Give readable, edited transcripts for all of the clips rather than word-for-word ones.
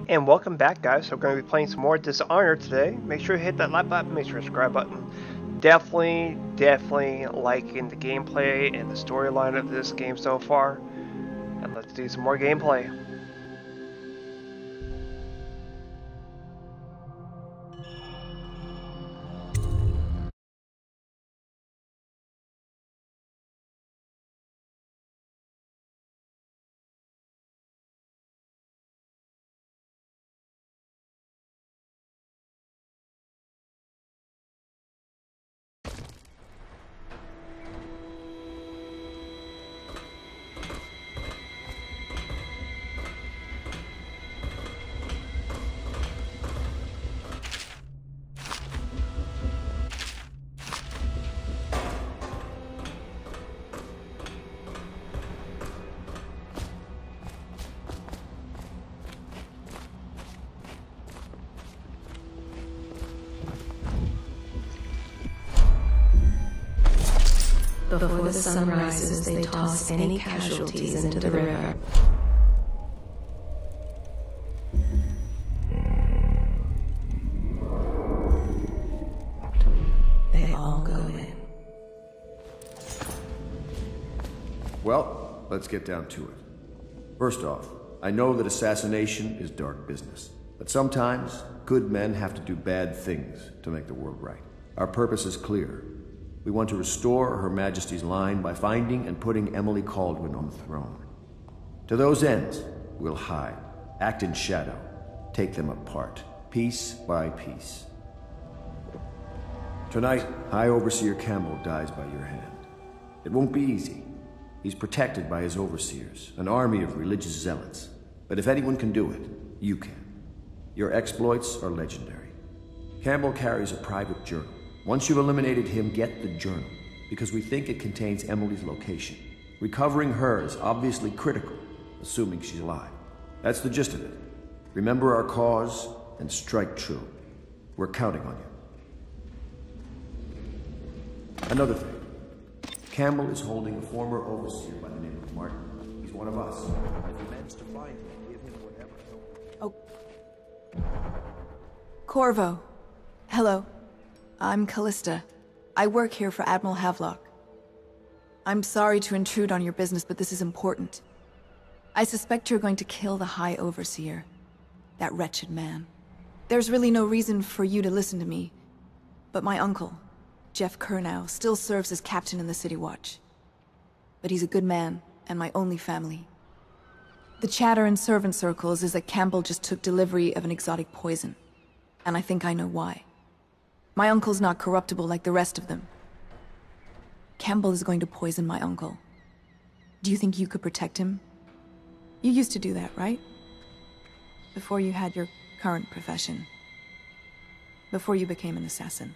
And welcome back, guys. So we're going to be playing some more Dishonored today. Make sure you hit that like button, make sure to subscribe button. Definitely liking the gameplay and the storyline of this game so far. And let's do some more gameplay. Before the sun rises, they toss any casualties into the river. They all go in. Well, let's get down to it. First off, I know that assassination is dark business, but sometimes good men have to do bad things to make the world right. Our purpose is clear. We want to restore Her Majesty's line by finding and putting Emily Kaldwin on the throne. To those ends, we'll hide, act in shadow, take them apart, piece by piece. Tonight, High Overseer Campbell dies by your hand. It won't be easy. He's protected by his overseers, an army of religious zealots. But if anyone can do it, you can. Your exploits are legendary. Campbell carries a private journal. Once you've eliminated him, get the journal, because we think it contains Emily's location. Recovering her is obviously critical, assuming she's alive. That's the gist of it. Remember our cause and strike true. We're counting on you. Another thing. Campbell is holding a former overseer by the name of Martin. He's one of us. If he managed to find him, give him whatever. Oh. Corvo. Hello. I'm Callista. I work here for Admiral Havelock. I'm sorry to intrude on your business, but this is important. I suspect you're going to kill the High Overseer. That wretched man. There's really no reason for you to listen to me. But my uncle, Jeff Kernow, still serves as captain in the City Watch. But he's a good man, and my only family. The chatter in servant circles is that Campbell just took delivery of an exotic poison. And I think I know why. My uncle's not corruptible like the rest of them. Campbell is going to poison my uncle. Do you think you could protect him? You used to do that, right? Before you had your current profession. Before you became an assassin.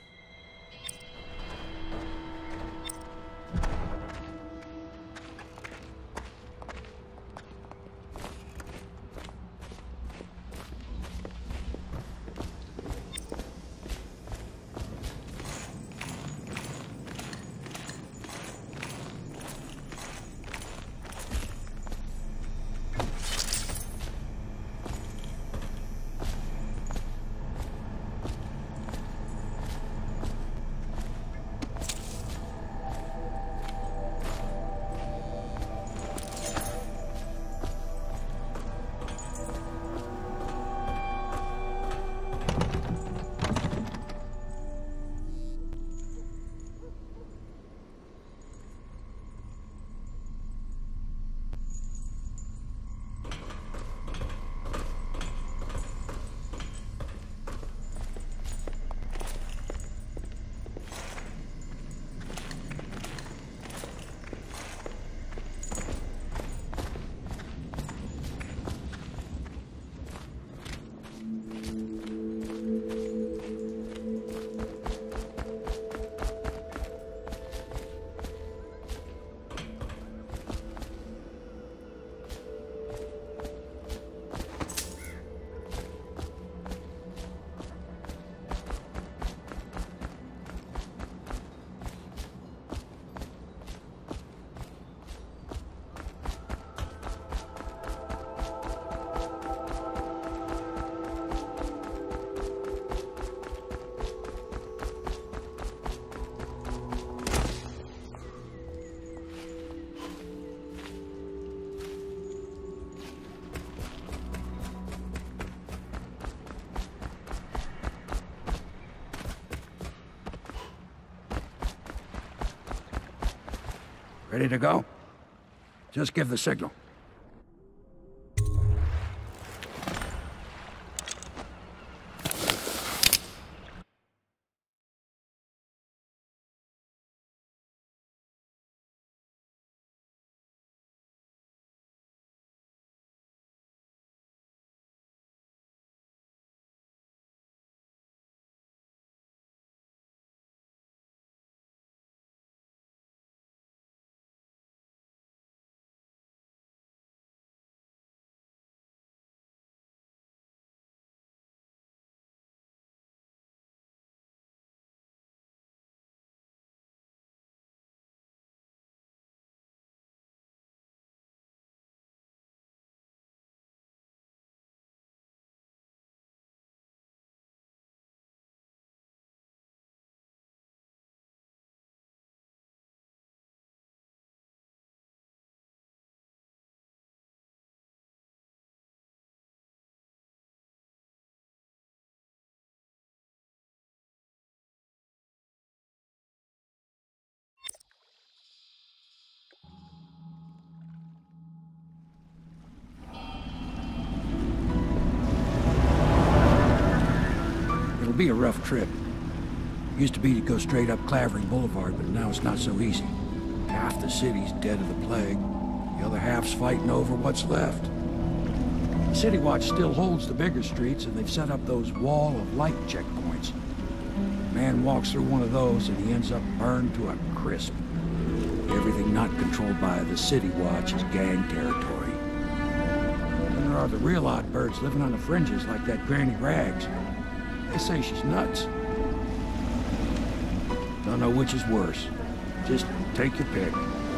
Ready to go? Just give the signal. It'll be a rough trip. Used to be to go straight up Clavering Boulevard, but now it's not so easy. Half the city's dead of the plague. The other half's fighting over what's left. City Watch still holds the bigger streets, and they've set up those wall of light checkpoints. A man walks through one of those, and he ends up burned to a crisp. Everything not controlled by the City Watch is gang territory. Then there are the real odd birds living on the fringes like that Granny Rags. They say she's nuts. Don't know which is worse. Just take your pick.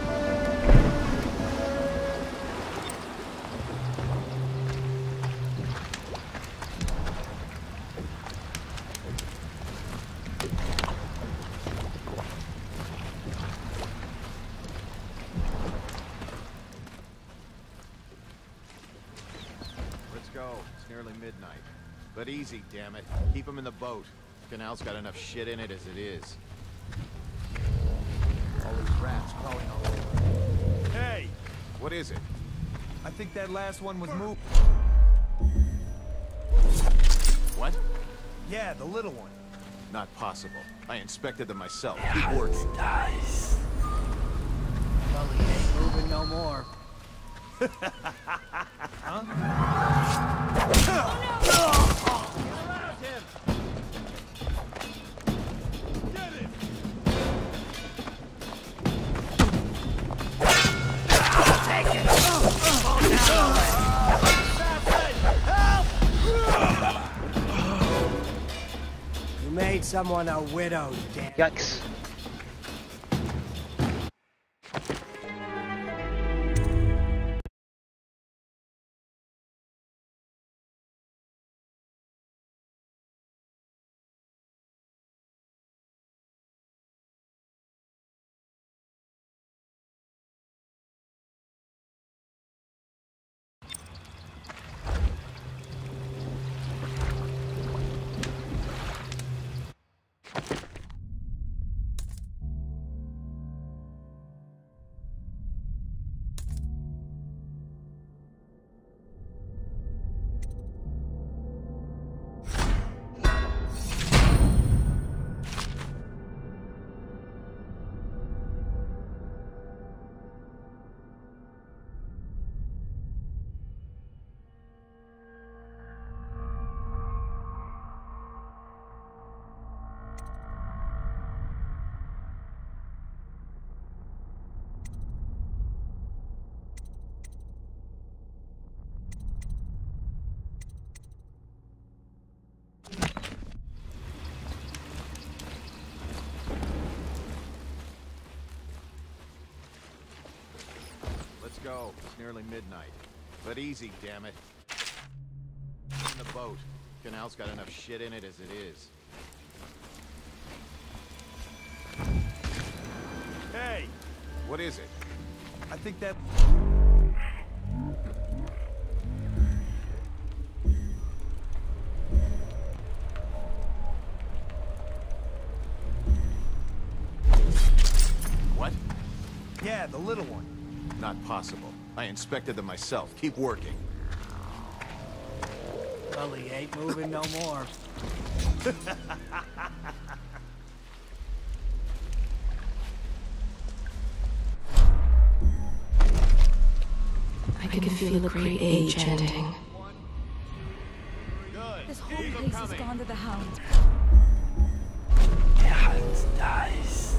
Let's go. It's nearly midnight. But easy, damn it. Keep them in the boat. Canal's got enough shit in it as it is. All these rats crawling all over. Hey! What is it? I think that last one was moved. What? Yeah, the little one. Not possible. I inspected them myself. Keep working. Dice. Well, he ain't moving no more. You made someone a widow, damn. Yikes. Let's go. It's nearly midnight. But easy, damn it. In the boat. Canal's got enough shit in it as it is. Hey! What is it? I think that... What? Yeah, Yeah, the little one. Not possible. I inspected them myself. Keep working. Sully ain't moving no more. I can feel a great age ending. This whole place has gone to the hound. Dies.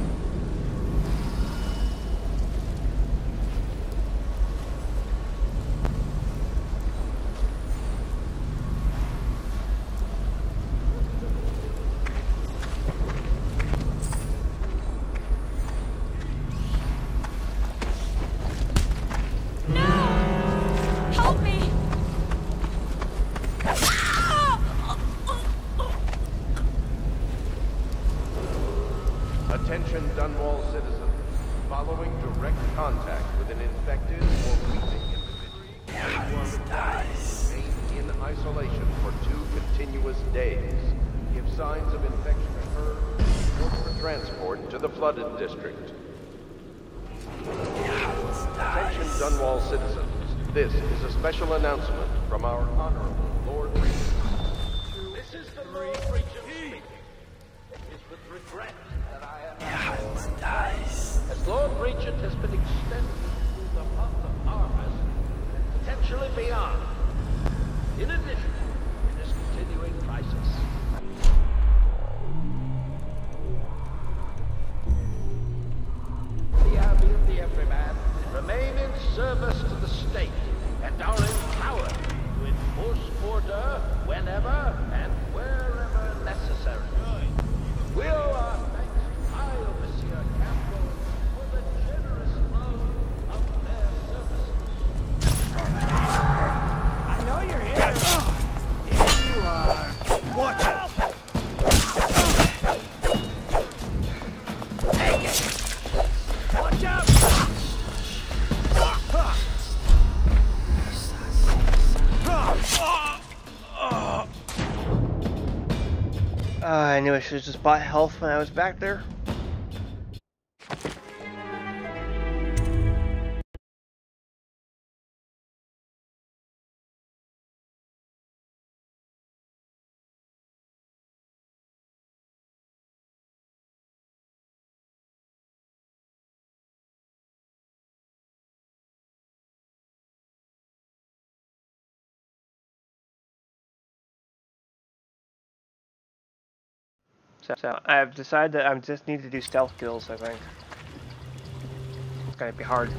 Help me! Attention Dunwall citizens. Following direct contact with an infected or breathing individual, remain in isolation for 2 continuous days. If signs of infection occur, report for transport to the flooded district. Attention Dunwall citizens. This is a special announcement from our Honorable Lord Regent. This is the Lord Regent speaking. It is with regret that I am as Lord Regent has been extended through the month of harvest and potentially beyond. In addition to this continuing crisis. The army of the everyman remain in service to the state and are empowered to enforce order whenever and wherever necessary. We owe our thanks to High Overseer Campbell for the generous loan of their services. I know you're here. Here you are. Watch out! Take it. Watch out. I knew I should have just bought health when I was back there. So I've decided that I just need to do stealth kills, I think. It's gonna be hard.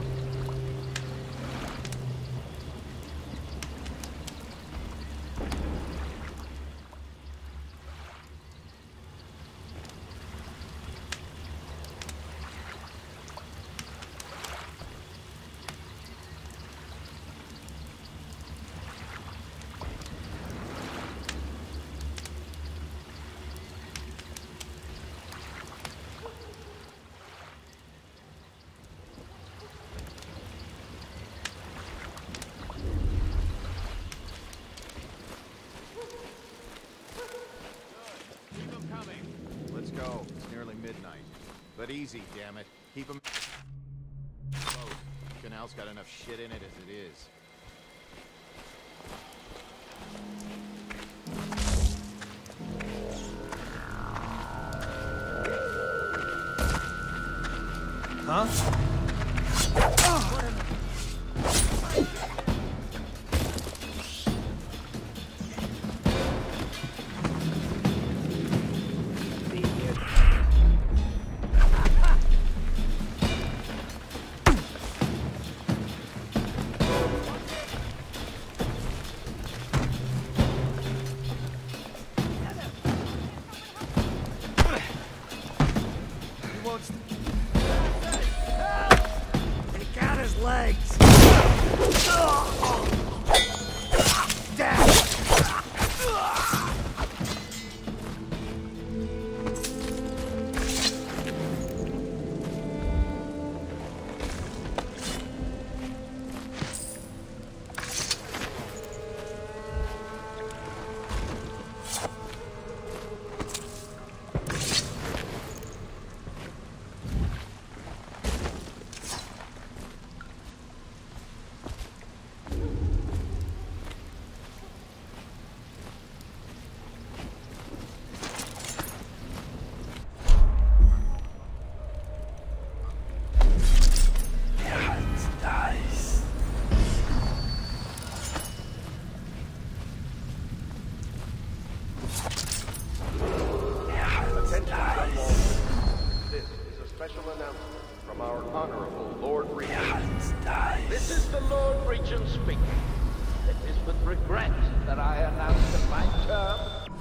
But easy, damn it. Keep them. Canal's got enough shit in it as it is. Huh? from our Honorable Lord Regent. This is the Lord Regent speaking. It is with regret that I announce that my term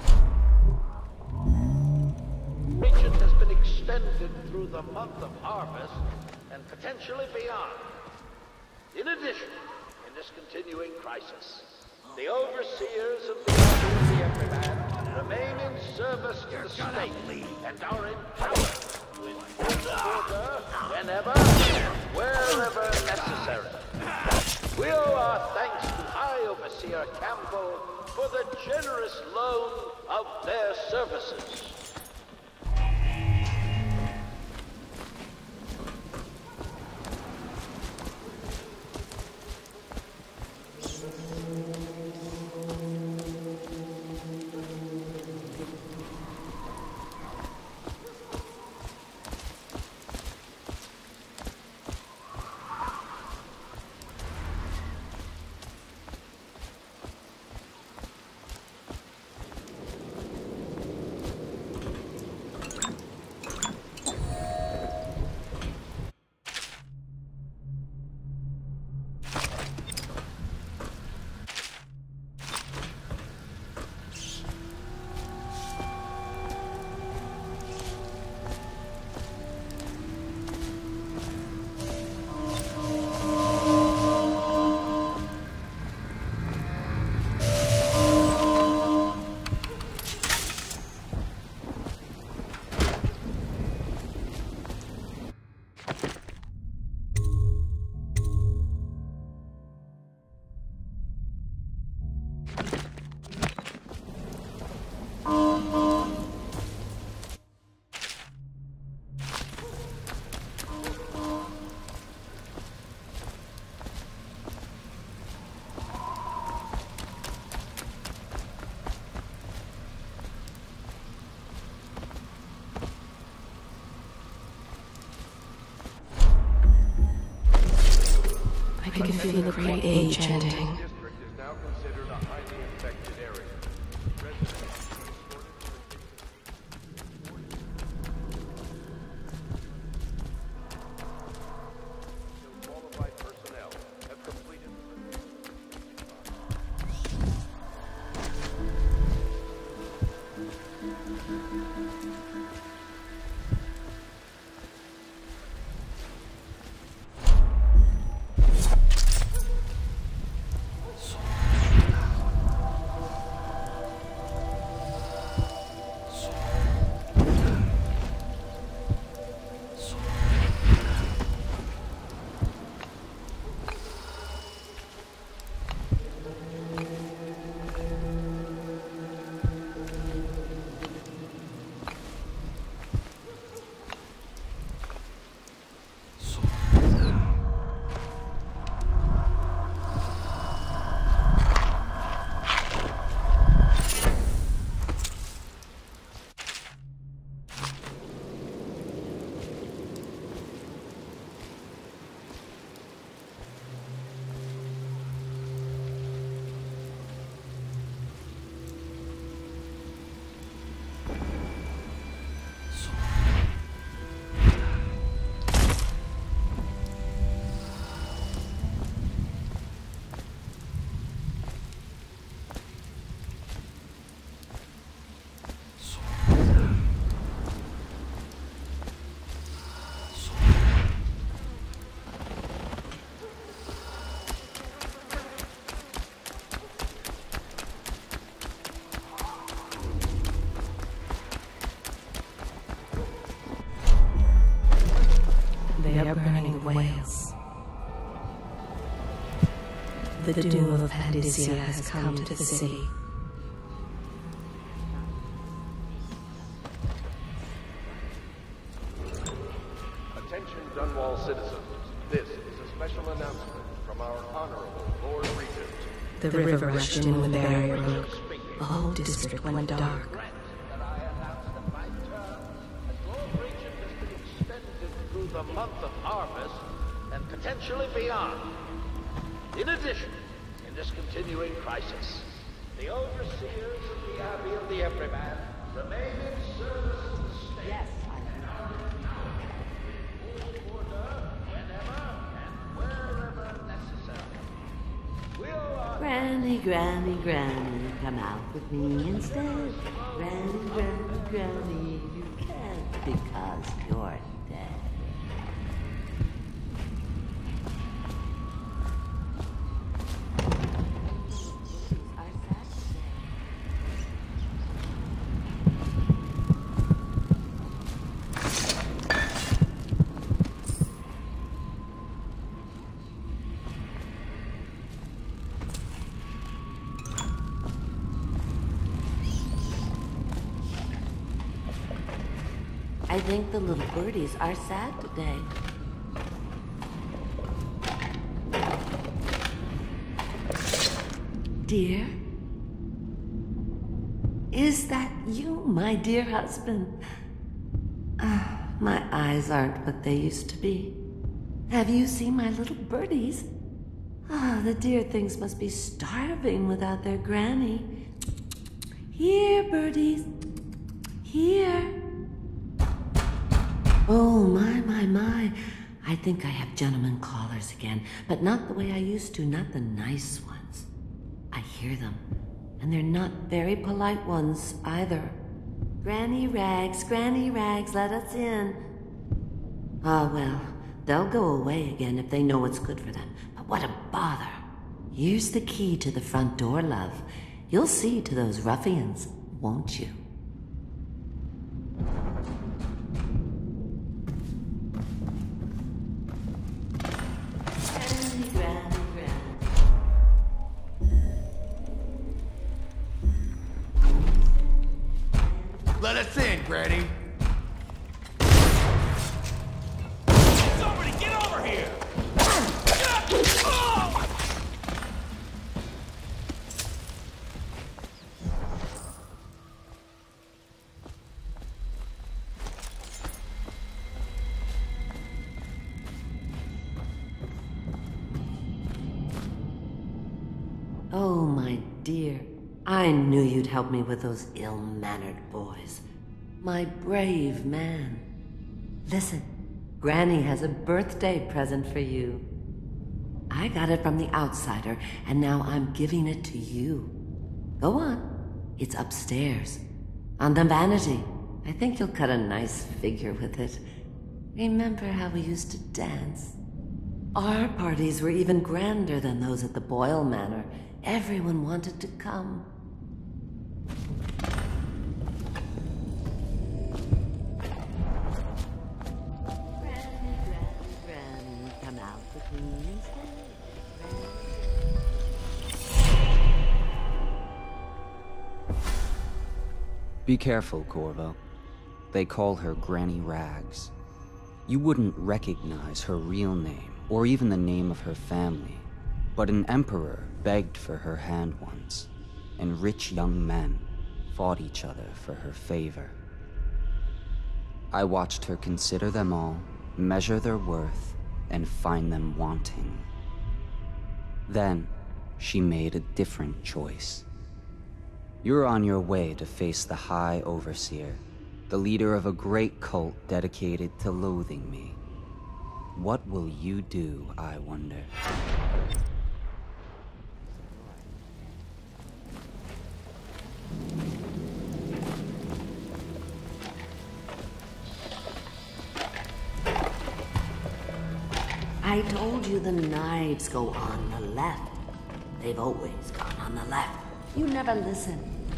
Regent has been extended through the month of harvest and potentially beyond. In addition, in this continuing crisis, the overseers of the Order of the Everyman remain in service to the state and are empowered to enforce order whenever and wherever necessary. We owe our thanks to High Overseer Campbell for the generous loan of their services. I can feel the great age ending. The district is now considered a highly infected area. Residents qualified personnel have completed They are burning whales. The doom of Pandysia has come to the city. Attention Dunwall citizens. This is a special announcement from our Honorable Lord Regent. The river rushed in when the barrier broke. The whole district went dark. That I announce that my term as Lord Regent has been extended through the month of harvest and potentially beyond. In addition, in this continuing crisis, the overseers of the Abbey of the Everyman remain in service to the state. Yes, I know. Granny, Granny, Granny, come out with me instead. Granny, Granny, Granny, you can't because you're dead. I think the little birdies are sad today. Dear? Is that you, my dear husband? My eyes aren't what they used to be. Have you seen my little birdies? The dear things must be starving without their granny. Here, birdies. Here. Oh, my. I think I have gentlemen callers again, but not the way I used to, not the nice ones. I hear them, and they're not very polite ones either. Granny Rags, let us in. Ah, well, they'll go away again if they know what's good for them, but what a bother. Here's the key to the front door, love. You'll see to those ruffians, won't you? Let us in, Granny. Somebody get over here! Oh, my dear. I knew you'd help me with those ill-mannered boys. My brave man. Listen, Granny has a birthday present for you. I got it from the outsider, and now I'm giving it to you. Go on. It's upstairs. On the vanity. I think you'll cut a nice figure with it. Remember how we used to dance? Our parties were even grander than those at the Boyle Manor. Everyone wanted to come. Granny, come out with me instead. Be careful, Corvo. They call her Granny Rags. You wouldn't recognize her real name, or even the name of her family, but an emperor begged for her hand once, and rich young men fought each other for her favor. I watched her consider them all, measure their worth, and find them wanting. Then, she made a different choice. You're on your way to face the High Overseer, the leader of a great cult dedicated to loathing me. What will you do, I wonder? I told you the knives go on the left. They've always gone on the left. You never listen.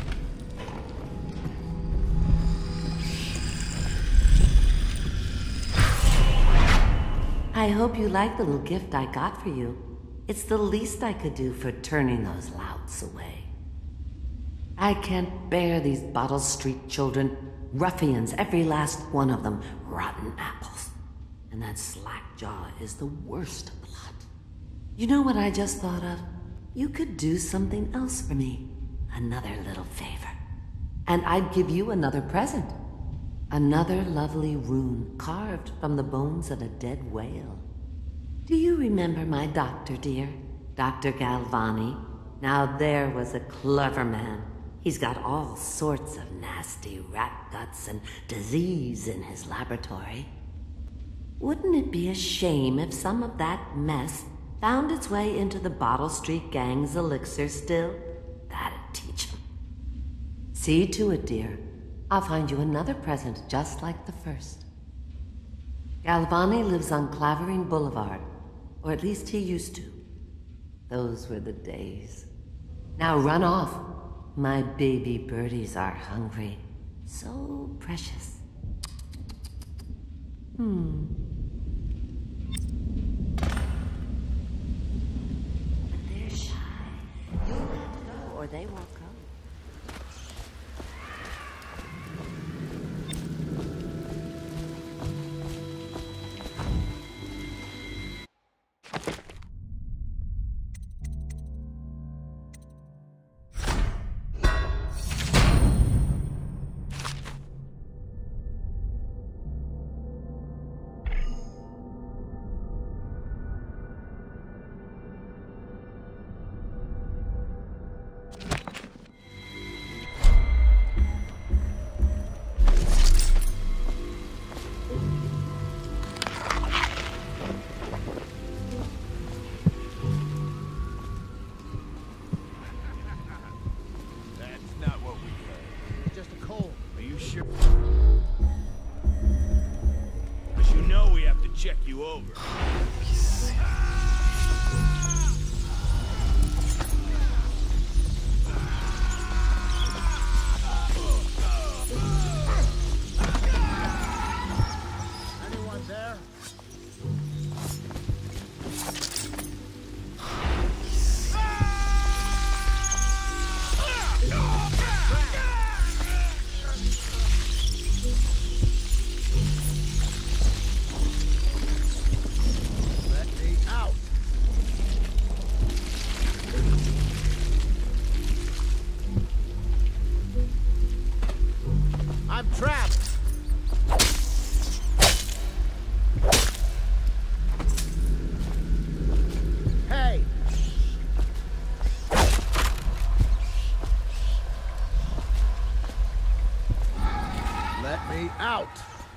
I hope you like the little gift I got for you. It's the least I could do for turning those louts away. I can't bear these Bottle Street children. Ruffians, every last one of them. Rotten apples. And that Slackjaw is the worst lot. You know what I just thought of? You could do something else for me. Another little favor. And I'd give you another present. Another lovely rune carved from the bones of a dead whale. Do you remember my doctor, dear? Dr. Galvani? Now there was a clever man. He's got all sorts of nasty rat guts and disease in his laboratory. Wouldn't it be a shame if some of that mess Found its way into the Bottle Street Gang's elixir still? That'd teach him. See to it, dear. I'll find you another present just like the first. Galvani lives on Clavering Boulevard, or at least he used to. Those were the days. Now run off. My baby birdies are hungry. So precious. They're shy. You'll have to go, or they won't come. Check you over. Anyone there? I'm trapped! Hey! Let me out!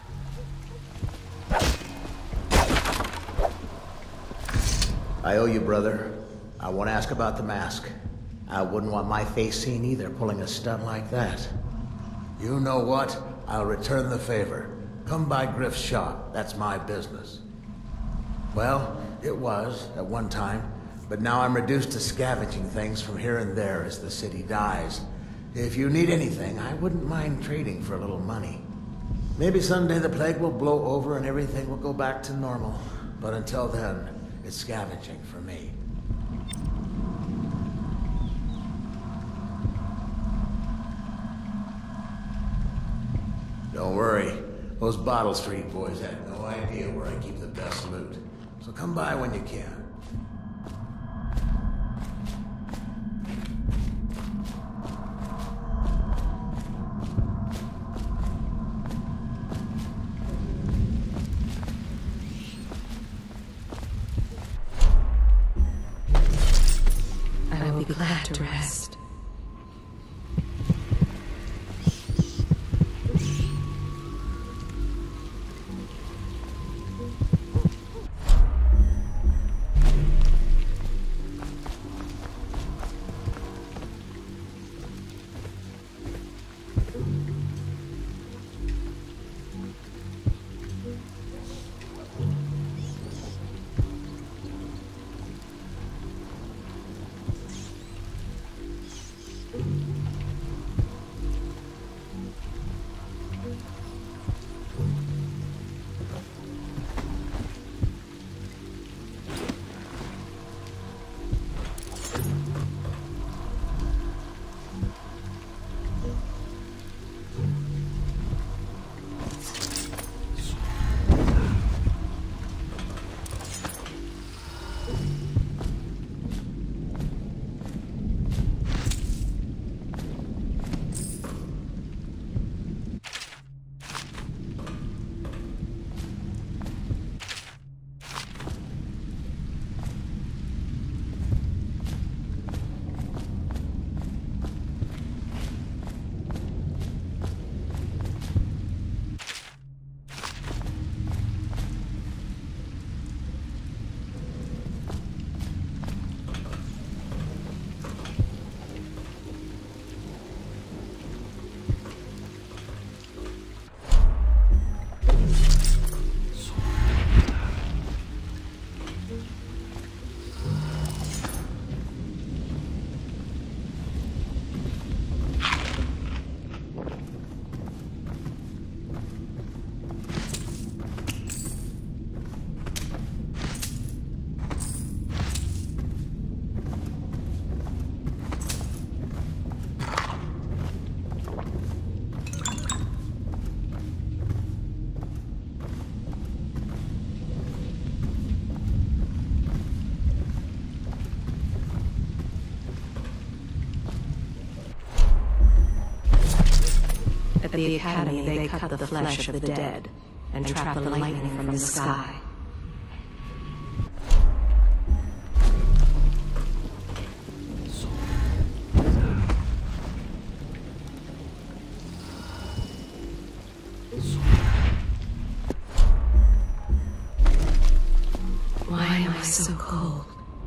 I owe you, brother. I won't ask about the mask. I wouldn't want my face seen either, pulling a stunt like that. You know what? I'll return the favor. Come by Griff's shop. That's my business. Well, it was, at one time, but now I'm reduced to scavenging things from here and there as the city dies. If you need anything, I wouldn't mind trading for a little money. Maybe someday the plague will blow over and everything will go back to normal. But until then, it's scavenging for me. Don't worry, those Bottle Street boys have no idea where I keep the best loot. So come by when you can. I will be glad to rest. the Academy, they cut the flesh of the dead and trap the lightning from the sky. Why am I so cold?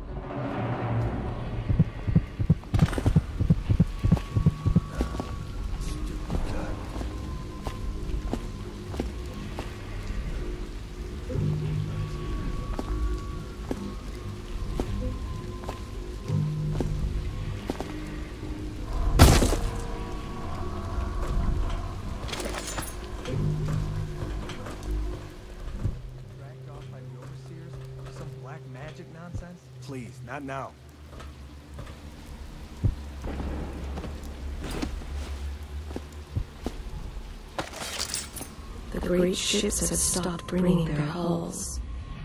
Please, not now. The great ships have stopped bringing their hulls.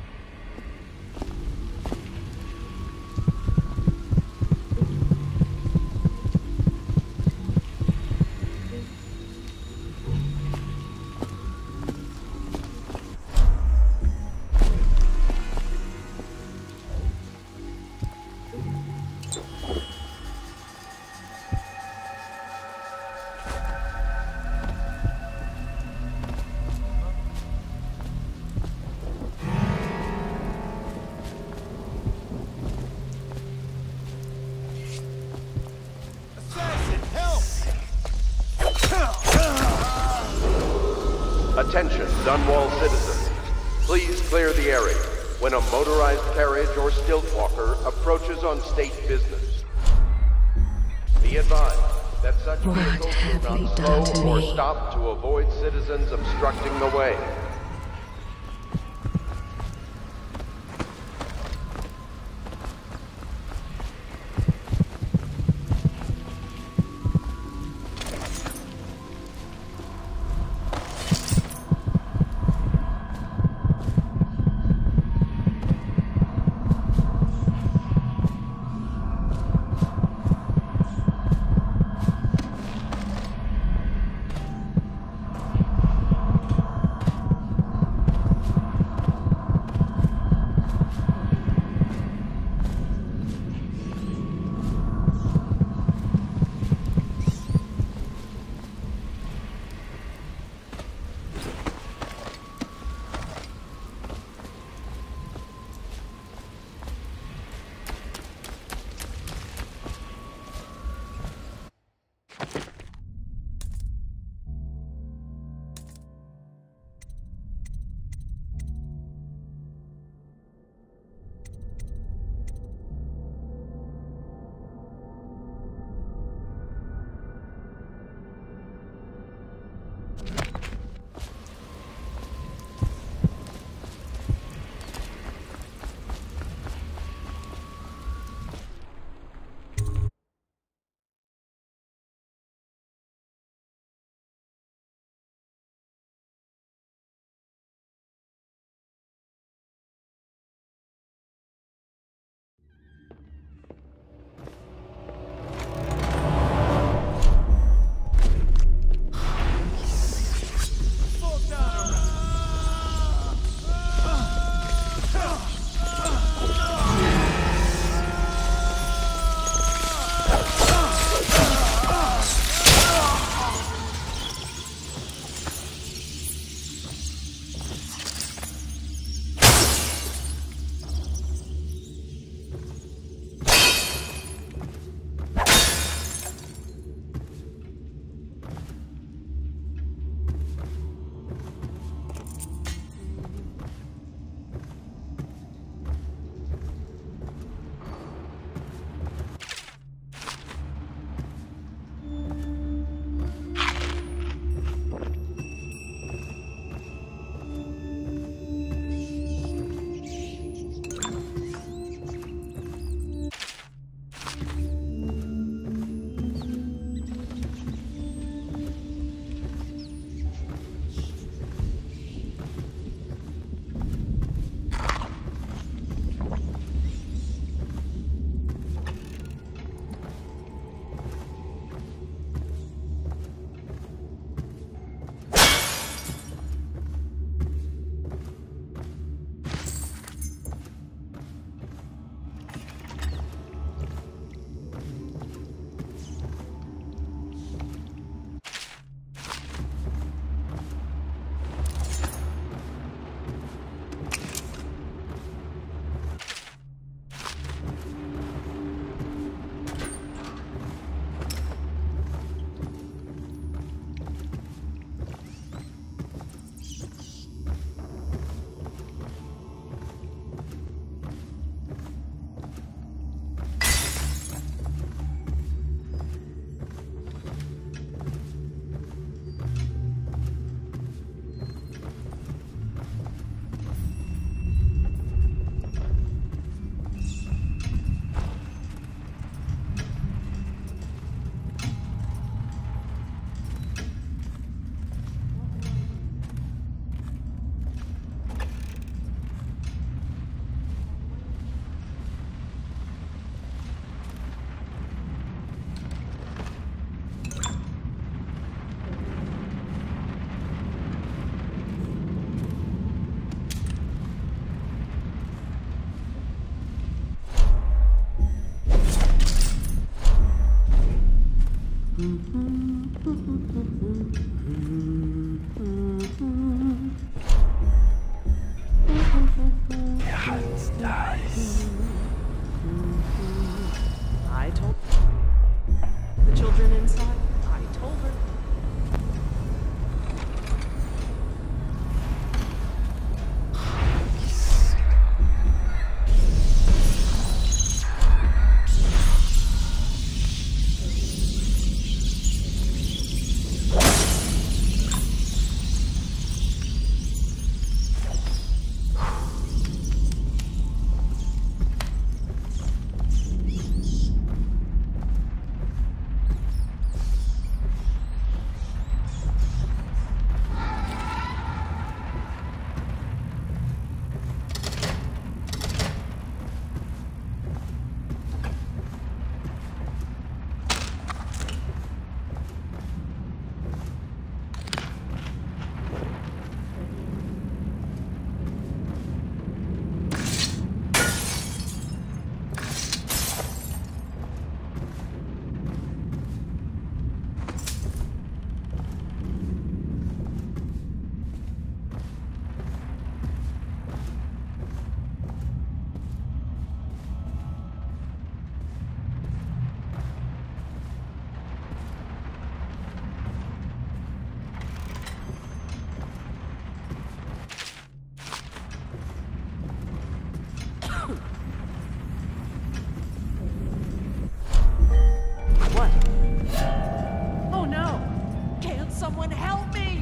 Attention, Dunwall citizens. Please clear the area when a motorized carriage or stilt walker approaches on state business. Be advised that such vehicles do not slow or stop to avoid citizens obstructing the way. dies. I told the children inside. I told her. Someone help me!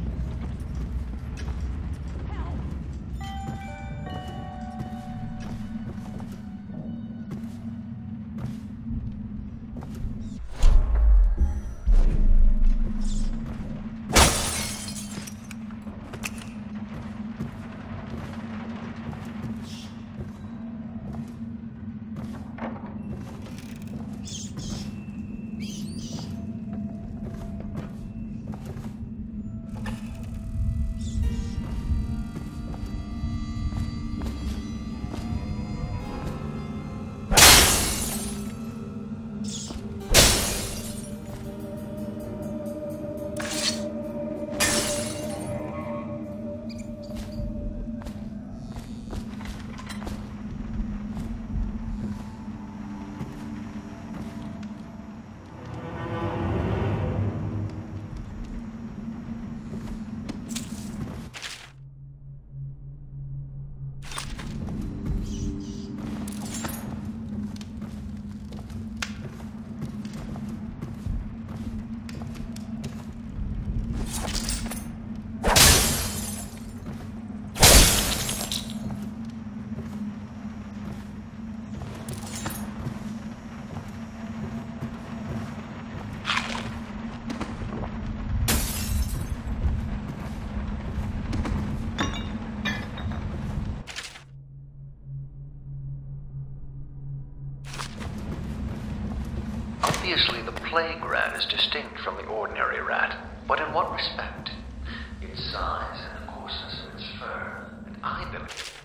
Obviously, the plague rat is distinct from the ordinary rat, but in what respect? Its size and the coarseness of its fur, and I believe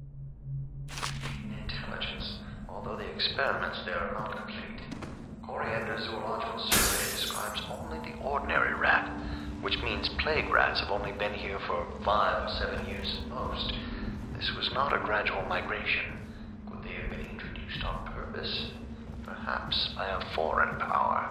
in intelligence, although the experiments there are not complete. Coriander Zoological Survey describes only the ordinary rat, which means plague rats have only been here for 5 or 7 years at most. This was not a gradual migration. Could they have been introduced on purpose? Perhaps by a foreign power.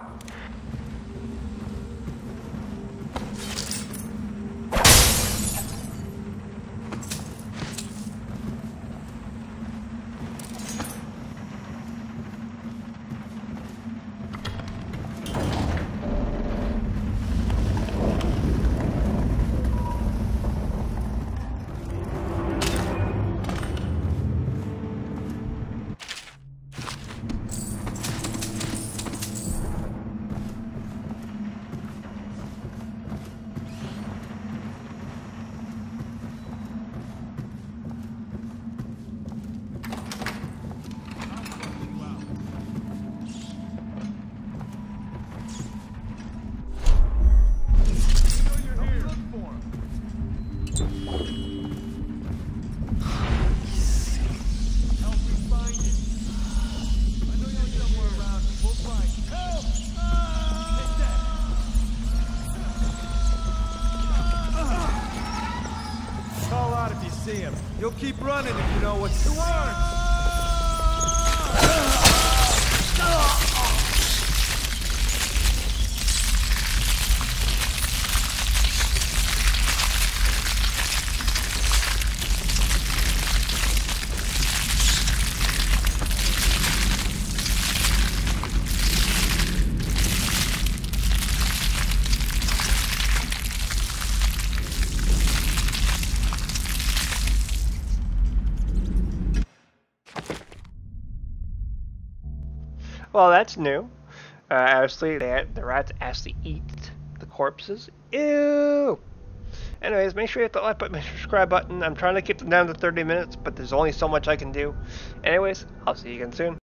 keep running if you know what to learn. Well, that's new. Obviously, the rats actually eat the corpses. Ew! Anyways, make sure you hit the like button, subscribe button. I'm trying to keep them down to 30 minutes, but there's only so much I can do. Anyways, I'll see you again soon.